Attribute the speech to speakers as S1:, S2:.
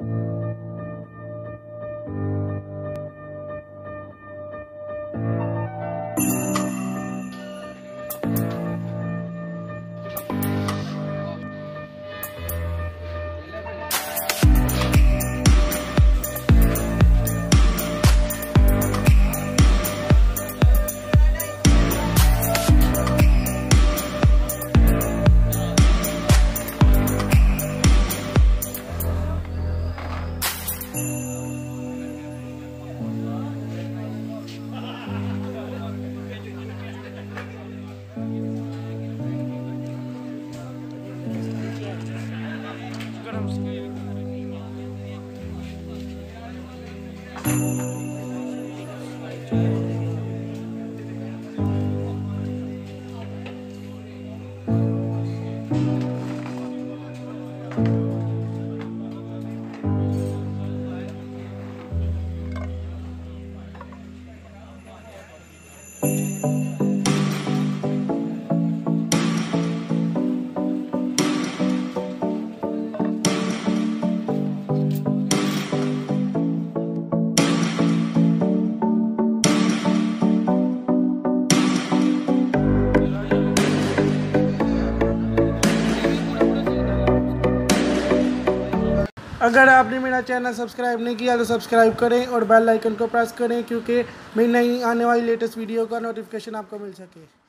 S1: अगर आपने मेरा चैनल सब्सक्राइब नहीं किया तो सब्सक्राइब करें और बेल आइकन को प्रेस करें, क्योंकि मेरी नई आने वाली लेटेस्ट वीडियो का नोटिफिकेशन आपको मिल सके।